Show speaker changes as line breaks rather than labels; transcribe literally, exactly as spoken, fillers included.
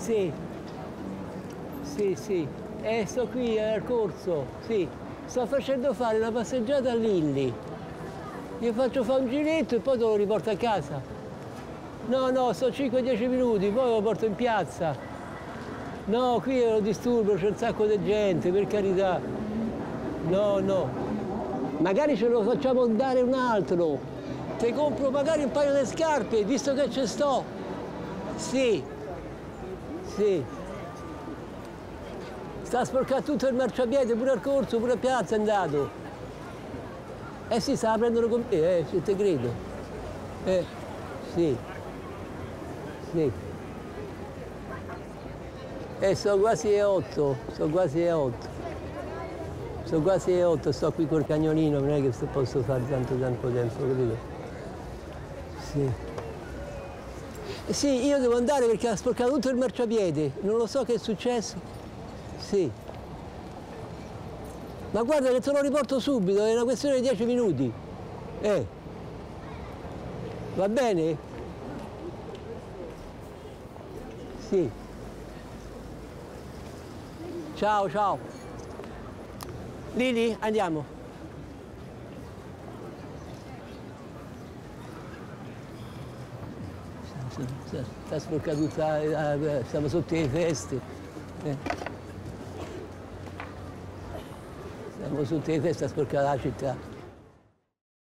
Sì, sì, sì. Eh, sto qui al corso, sì. Sto facendo fare una passeggiata a Lilli. Gli faccio fare un giretto e poi te lo riporto a casa. No, no, sto cinque dieci minuti, poi lo porto in piazza. No, qui è un disturbo, c'è un sacco di gente, per carità. No, no. Magari ce lo facciamo dare un altro. Ti compro magari un paio di scarpe, visto che ci sto. Sì, sì. Sta sporcando tutto il marciapiede, pure al corso, pure a piazza è andato. Eh sì, stava prendendo con me, eh, se te credo. Eh, sì. Sì. Eh, sono quasi le otto, sono quasi le otto. Sono quasi le otto, sto qui col cagnolino, non è che posso fare tanto tanto tempo, capito? Sì. Eh sì, io devo andare perché ha sporcato tutto il marciapiede, non lo so che è successo. Sì. Ma guarda che te lo riporto subito, è una questione di dieci minuti. Eh. Va bene? Sì. Ciao, ciao. Lili, andiamo. Sta sporcata tutta, siamo sotto le feste. Eh. Siamo sotto le feste a sporcare la città.